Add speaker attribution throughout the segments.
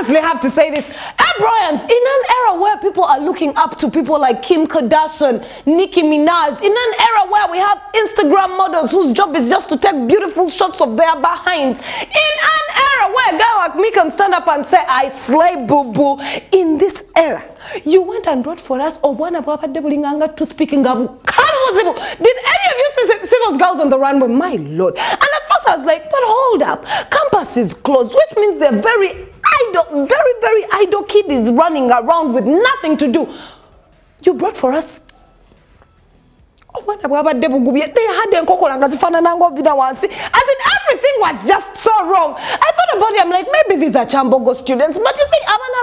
Speaker 1: honestly have to say this. Bryans, in an era where people are looking up to people like Kim Kardashian, Nicki Minaj, in an era where we have Instagram models whose job is just to take beautiful shots of their behinds, in an era where a girl like me can stand up and say, I slay boo-boo, in this era, you went and brought for us Obwana Papa Debulinganga toothpicking gabu. Did any of you see those girls on the runway? My lord. And at first I was like, but hold up, campus is closed, which means they're very idle, very idle kid is running around with nothing to do. You brought for us they had as in everything was just so wrong. I thought about it, I'm like, maybe these are Chambogo students, but you see,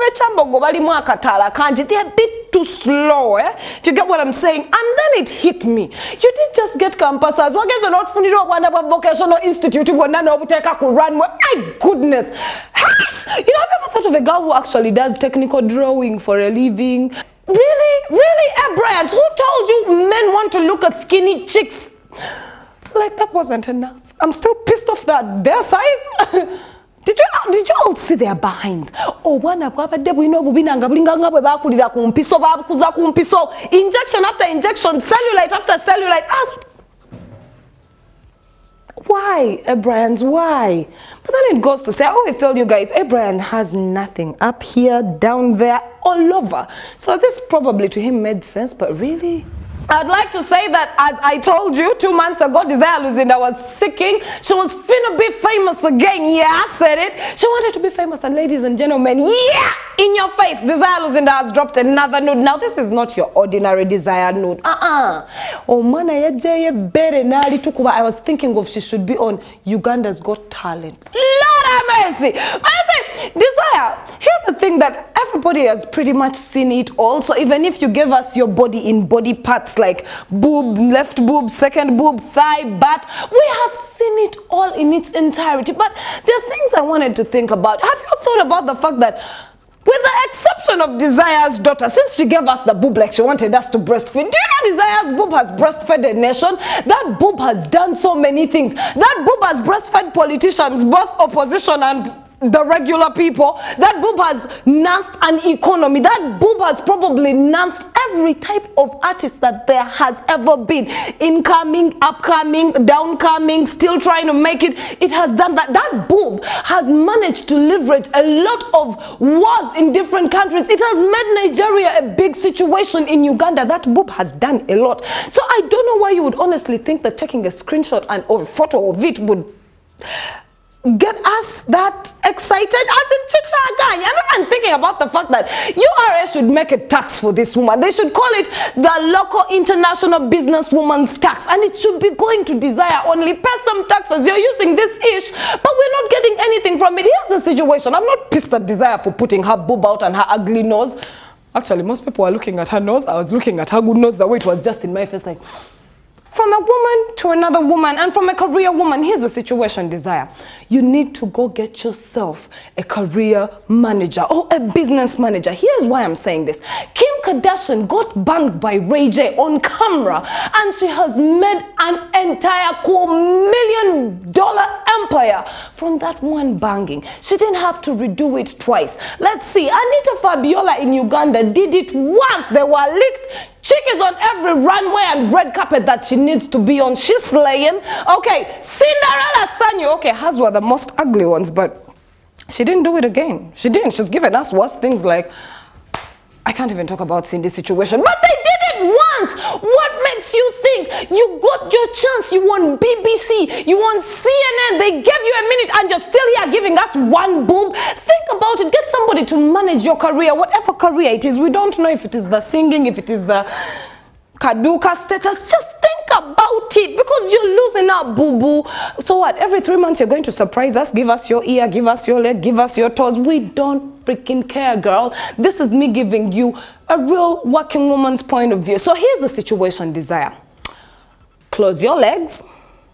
Speaker 1: they're a bit too slow, if you get what I'm saying. And then it hit me. You didn't just get campuses. Not vocational institute. My goodness. You know, have you ever thought of a girl who actually does technical drawing for a living? Really, Bryans, who told you men want to look at skinny chicks? Like, that wasn't enough. I'm still pissed off that their size. Did you all see their behinds? Oh, injection after injection, cellulite after cellulite. Why, Bryans? Why? But then it goes to say, I always tell you guys, Bryans has nothing up here, down there, all over. So this probably to him made sense, but really? I'd like to say that, as I told you 2 months ago, Desire Luzinda was seeking. She was finna be famous again. Yeah, I said it. She wanted to be famous, and ladies and gentlemen, yeah, in your face, Desire Luzinda has dropped another nude. Now, this is not your ordinary Desire nude. Oh, man, I was thinking of she should be on Uganda's Got Talent. Lord have mercy. I say, Desire, here's the thing that everybody has pretty much seen it all. So even if you give us your body in body parts, like boob, left boob, second boob, thigh, butt, we have seen it all in its entirety. But there are things I wanted to think about. Have you thought about the fact that, with the exception of Desire's daughter, since she gave us the boob like she wanted us to breastfeed, do you know Desire's boob has breastfed a nation? That boob has done so many things. That boob has breastfed politicians, both opposition and the regular people. That boob has nursed an economy. That boob has probably nursed every type of artist that there has ever been. Incoming, upcoming, downcoming, still trying to make it. It has done that. That boob has managed to leverage a lot of wars in different countries. It has made Nigeria a big situation in Uganda. That boob has done a lot. So I don't know why you would honestly think that taking a screenshot and or a photo of it would get us that excited. As in Chichaga, I'm even thinking about the fact that URA should make a tax for this woman. They should call it the local international businesswoman's tax, and it should be going to Desire only. Pay some taxes. You're using this ish, but we're not getting anything from it. Here's the situation. I'm not pissed at Desire for putting her boob out and her ugly nose. Actually, most people are looking at her nose. I was looking at her good nose. The way it was just in my face, like, from a woman to another woman, and from a career woman. Here's the situation, Desire. You need to go get yourself a career manager or a business manager. Here's why I'm saying this. Kim Kardashian got banged by Ray J on camera, and she has made an entire $2 million empire from that one banging. She didn't have to redo it twice. Let's see. Anita Fabiola in Uganda did it once. They were leaked. Chick is on every runway and red carpet that she needs to be on. She's slaying. Okay, Cinderella Sanyo. Okay, hers were the most ugly ones, but she didn't do it again. She didn't. She's given us worse things like, I can't even talk about Cindy's situation, but they did it once. What makes you think you got your chance? You want BBC, you want CNN, they gave you a minute and you're still here giving us one boob? Think about it. Get somebody to manage your career, whatever career it is. We don't know if it is the singing, if it is the Kaduka status. Just think about it, because you're losing out, boo-boo. So what? Every 3 months you're going to surprise us, give us your ear, give us your leg, give us your toes. We don't freaking care, girl. This is me giving you a real working woman's point of view. So here's the situation, Desire. Close your legs,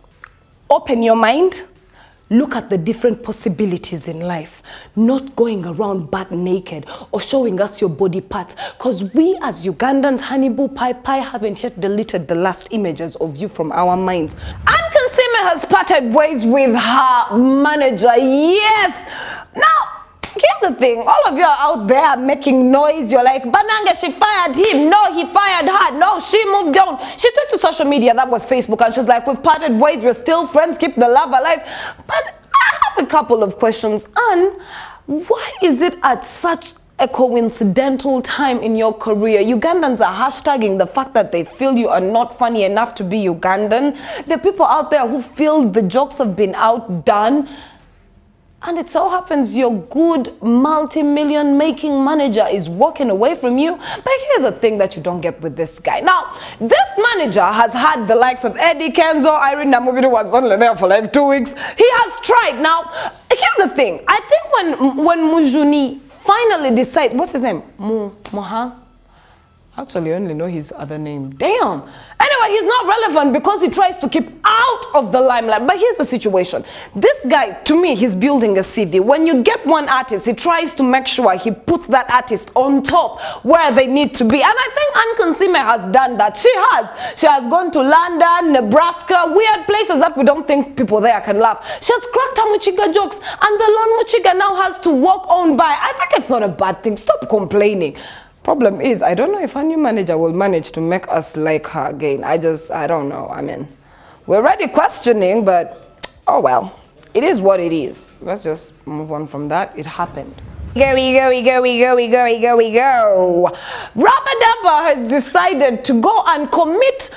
Speaker 1: open your mind, look at the different possibilities in life. Not going around butt naked or showing us your body parts, because we as Ugandans, Honeyboo Pai Pai, haven't yet deleted the last images of you from our minds. Ankansime has parted ways with her manager. Yes. Now, here's the thing. All of you are out there making noise. You're like, Bananga, she fired him. No, he fired her. No, she moved on. She took to social media, that was Facebook, and she's like, we've parted ways. We're still friends. Keep the love alive. But I have a couple of questions. And why is it at such a coincidental time in your career? Ugandans are hashtagging the fact that they feel you are not funny enough to be Ugandan. There are people out there who feel the jokes have been outdone. And it so happens your good multi-million making manager is walking away from you. But here's the thing that you don't get with this guy. Now, this manager has had the likes of Eddie Kenzo, Irene Namubiru was only there for like 2 weeks. He has tried. Now, here's the thing. I think when Mujuni finally decide, what's his name? Mohan? Actually, I only know his other name. Damn. Anyway, he's not relevant because he tries to keep out of the limelight. But here's the situation. This guy, to me, he's building a CV. When you get one artist, he tries to make sure he puts that artist on top where they need to be. And I think Ann Kansime has done that. She has. She has gone to London, Nebraska, weird places that we don't think people there can laugh. She has cracked her Muchiga jokes, and the Lon Muchiga now has to walk on by. I think it's not a bad thing. Stop complaining. Problem is, I don't know if our new manager will manage to make us like her again. I don't know. I mean, we're already questioning, but oh well. It is what it is. Let's just move on from that. It happened. We go. Rabadaba has decided to go and commit,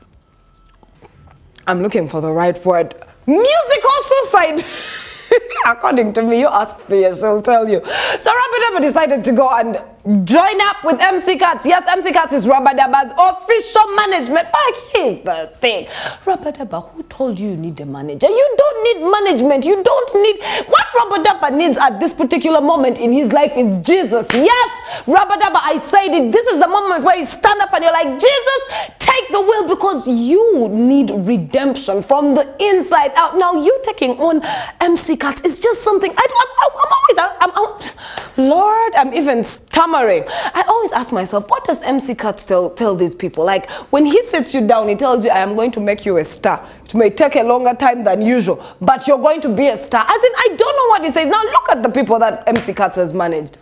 Speaker 1: I'm looking for the right word, musical suicide. According to me, you asked Fia, she'll tell you. So Rabadaba decided to go and join up with MC Cats. Yes, MC Cats is Rabadaba's official management. But here's the thing. Rabadaba, who told you you need a manager? You don't need management. You don't need... What Rabadaba needs at this particular moment in his life is Jesus. Yes, Rabadaba, I said it. This is the moment where you stand up and you're like, Jesus, take the wheel, because you need redemption from the inside out. Now, you taking on MC Cats is just something... Lord, I'm even stammering. I always ask myself, what does MC Cats tell these people? Like, when he sits you down, he tells you, I am going to make you a star. It may take a longer time than usual, but you're going to be a star. As in, I don't know what he says. Now, look at the people that MC Cats has managed.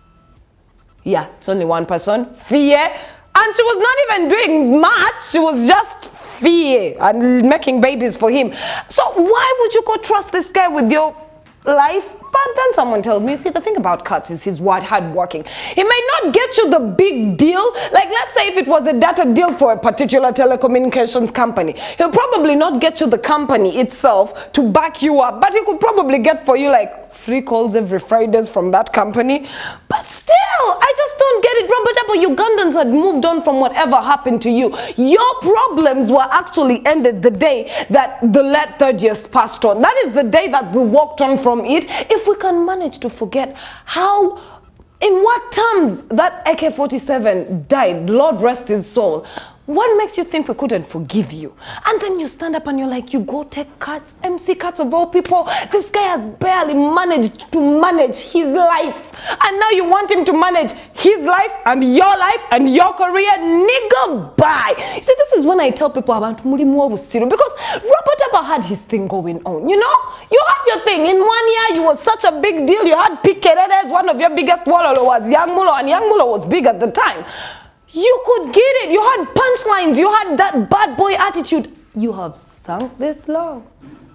Speaker 1: Yeah, it's only one person, Fie. And she was not even doing much. She was just Fie and making babies for him. So why would you go trust this guy with your life? But then someone tells me, see, the thing about Cats is he's hardworking. He may not get you the big deal. Like, let's say if it was a data deal for a particular telecommunications company, he'll probably not get you the company itself to back you up, but he could probably get for you like 3 calls every Fridays from that company. But still, I just don't get it. But Ugandans had moved on from whatever happened to you. Your problems were actually ended the day that the late 30th passed on. That is the day that we walked on from it. If we can manage to forget how, in what terms that AK-47 died, Lord rest his soul, what makes you think we couldn't forgive you? And then you stand up and you're like, you go take Cats, MC Cats of all people. This guy has barely managed to manage his life. And now you want him to manage his life and your career? Nigga, bye. See, this is when I tell people about Mulimu Wusiru, because Rabadaba had his thing going on. You know, you had your thing. In 1 year, you was such a big deal. You had Pikeredes, one of your biggest walolo was Young Mulo, and Young Mulo was big at the time. You could get it. You had punchlines. You had that bad boy attitude. You have sunk this low.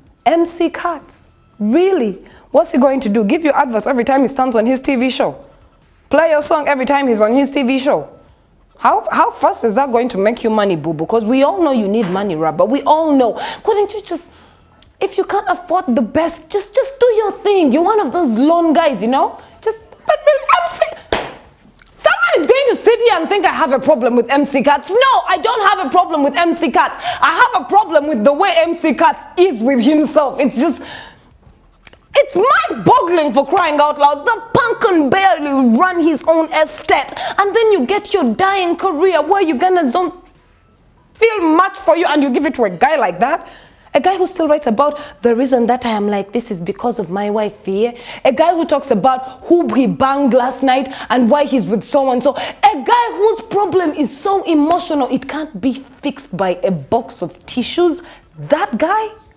Speaker 1: MC Cats. Really? What's he going to do? Give you advice every time he stands on his TV show? Play your song every time he's on his TV show? How fast is that going to make you money, boo? Because we all know you need money, Rabba. We all know. Couldn't you just... If you can't afford the best, just do your thing. You're one of those lone guys, you know? But really, I'm saying... Someone is going to sit here and think I have a problem with MC Cats. No, I don't have a problem with MC Cats. I have a problem with the way MC Cats is with himself. It's just... It's mind-boggling, for crying out loud. The punk can barely run his own estate. And then you get your dying career where Ugandans don't feel much for you, and you give it to a guy like that. A guy who still writes about the reason that I am like this is because of my wife here. A guy who talks about who he banged last night and why he's with so-and-so. A guy whose problem is so emotional it can't be fixed by a box of tissues. That guy